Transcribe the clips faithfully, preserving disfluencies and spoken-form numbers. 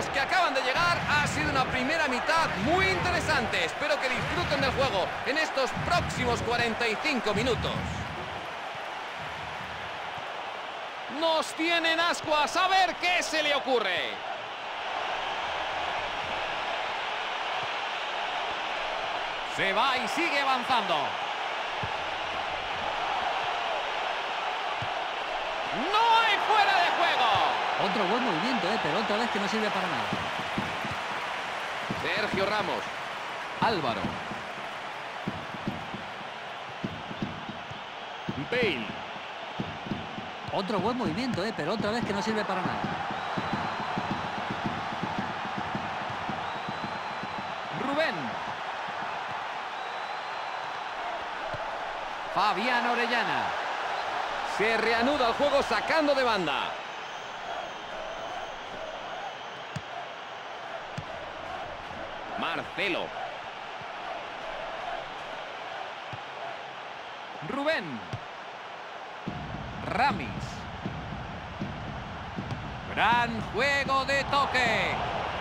que acaban de llegar, ha sido una primera mitad muy interesante. Espero que disfruten del juego en estos próximos cuarenta y cinco minutos. Nos tienen ascuas, a ver qué se le ocurre. Se va y sigue avanzando. ¡No hay fuera de juego! Otro buen movimiento, eh, pero otra vez que no sirve para nada. Sergio Ramos. Álvaro. Bale. Otro buen movimiento, eh, pero otra vez que no sirve para nada. Rubén. Fabián Orellana. Se reanuda el juego sacando de banda. Marcelo. Rubén. Ramis. Gran juego de toque.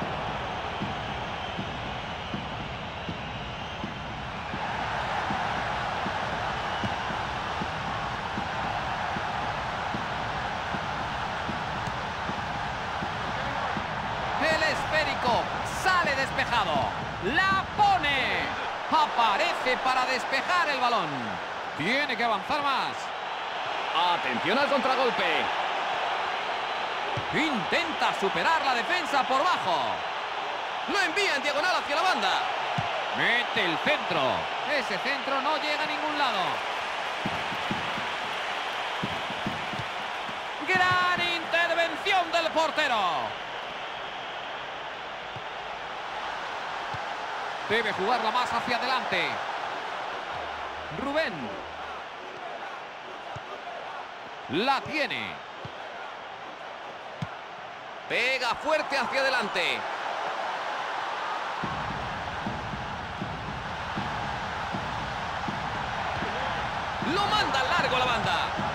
El esférico sale despejado. La pone. Aparece para despejar el balón. Tiene que avanzar más. Atención al contragolpe. Intenta superar la defensa por bajo. Lo envía en diagonal hacia la banda. Mete el centro. Ese centro no llega a ningún lado. Gran intervención del portero. Debe jugarla más hacia adelante. Rubén. La tiene. Pega fuerte hacia adelante. Lo manda largo a la banda.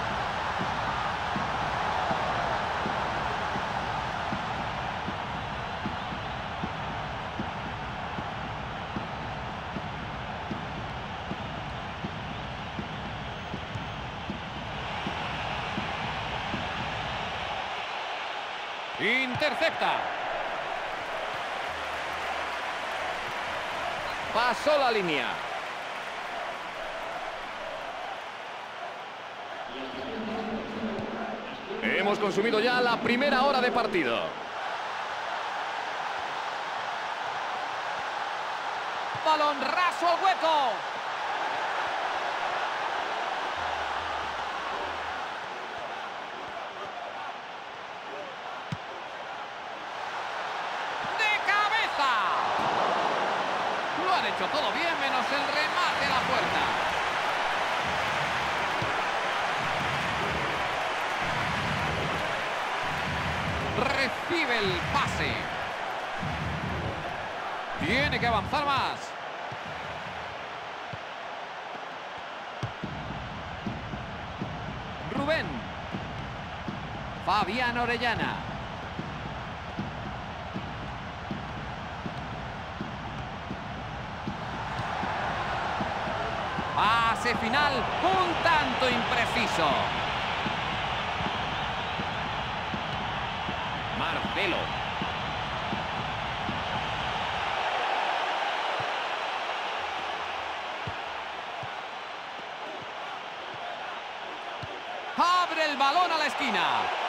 Intercepta. Pasó la línea. Hemos consumido ya la primera hora de partido. Balón raso al hueco. Hecho todo bien menos el remate a la puerta. Recibe el pase. Tiene que avanzar más. Rubén. Fabián Orellana. Pase final, un tanto impreciso. Marcelo. Abre el balón a la esquina.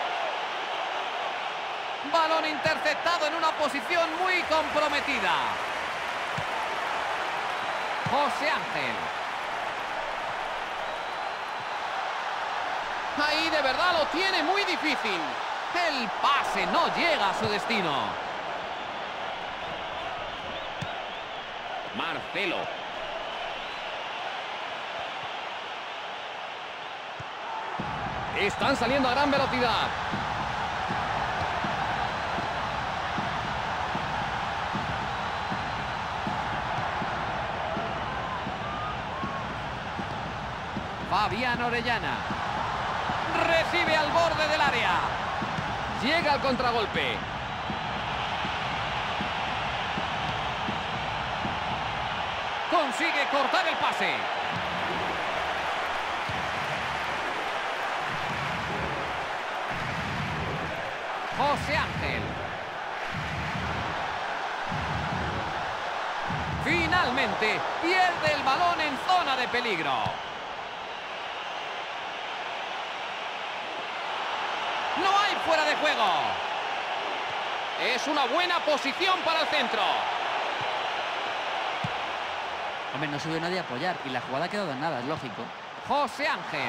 Balón interceptado en una posición muy comprometida. José Ángel. Ahí de verdad lo tiene muy difícil. El pase no llega a su destino. Marcelo. Están saliendo a gran velocidad. Fabián Orellana. Recibe al borde del área. Llega al contragolpe. consigue cortar el pase. José Ángel. Finalmente pierde el balón en zona de peligro. No hay fuera de juego. Es una buena posición para el centro. Hombre, no subió nadie a apoyar y la jugada ha quedado en nada, es lógico. José Ángel.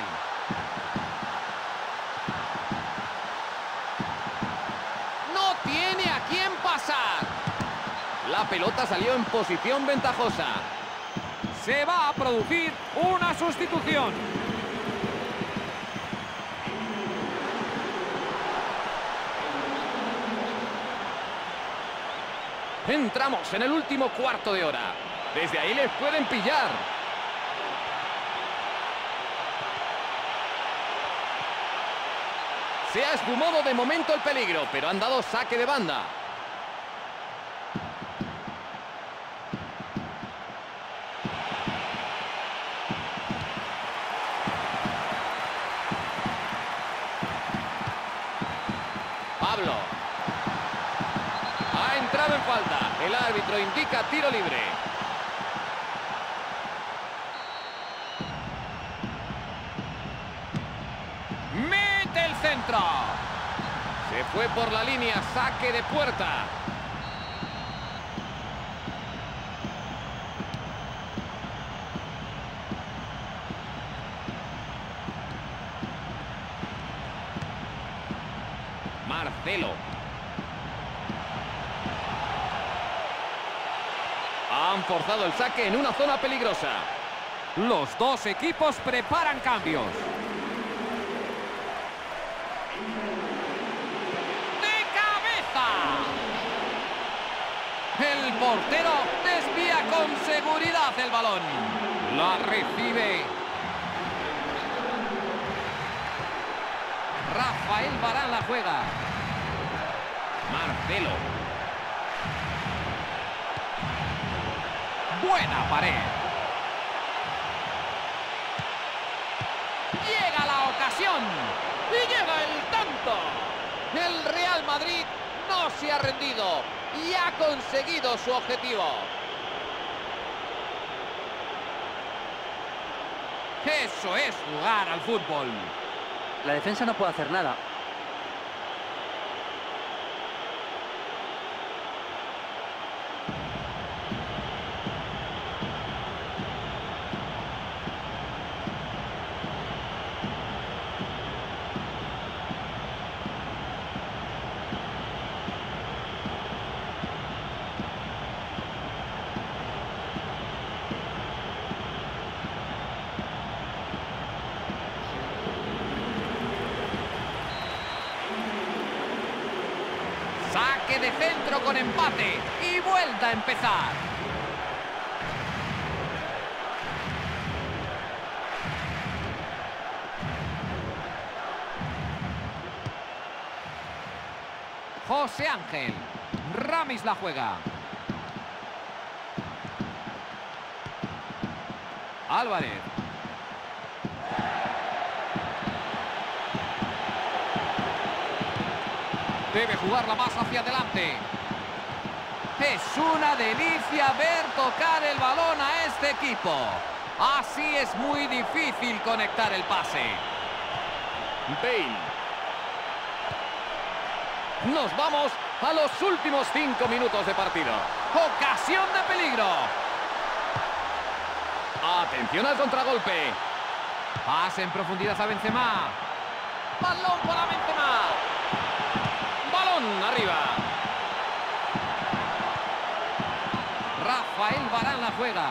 No tiene a quién pasar. La pelota salió en posición ventajosa. Se va a producir una sustitución. Entramos en el último cuarto de hora. Desde ahí les pueden pillar. Se ha esfumado de momento el peligro, pero han dado saque de banda. Pablo. Ha entrado en falta. El árbitro indica tiro libre. Mete el centro. Se fue por la línea, saque de puerta. Marcelo. Han forzado el saque en una zona peligrosa. Los dos equipos preparan cambios. ¡De cabeza! El portero desvía con seguridad el balón. La recibe. Rafael Varane la juega. Marcelo. Buena pared. Llega la ocasión. Y llega el tanto. El Real Madrid no se ha rendido y ha conseguido su objetivo. Eso es jugar al fútbol. La defensa no puede hacer nada. Saque de centro con empate y vuelta a empezar. José Ángel. Ramis la juega. Álvarez. Debe jugarla más hacia adelante. Es una delicia ver tocar el balón a este equipo. Así es muy difícil conectar el pase. Bale. Nos vamos a los últimos cinco minutos de partido. Ocasión de peligro. Atención al contragolpe. Pase en profundidad a Benzema. Balón para Benzema. Balón arriba. Rafael Varane la juega.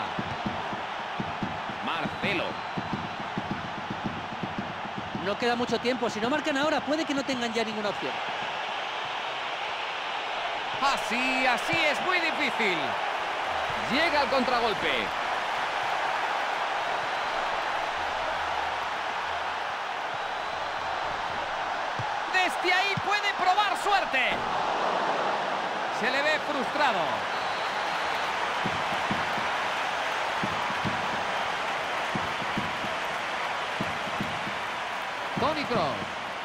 Marcelo. No queda mucho tiempo. Si no marcan ahora, puede que no tengan ya ninguna opción. Así, así es muy difícil. Llega el contragolpe. Desde ahí puede probar suerte. Se le ve frustrado. Toni Kroos.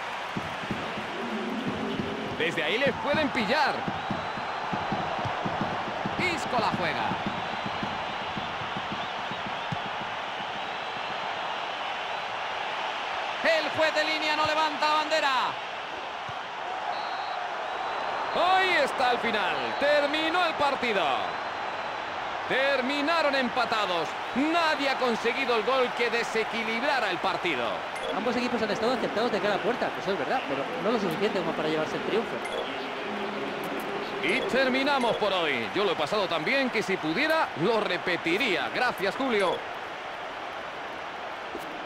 Desde ahí les pueden pillar. Isco la juega. El juez de línea no levanta la bandera. Ahí está el final. Terminó el partido. Terminaron empatados. Nadie ha conseguido el gol que desequilibrara el partido. Ambos equipos han estado acertados de cara a puerta, eso es verdad, pero no lo suficiente como para llevarse el triunfo. Y terminamos por hoy. Yo lo he pasado tan bien que si pudiera, lo repetiría. Gracias, Julio.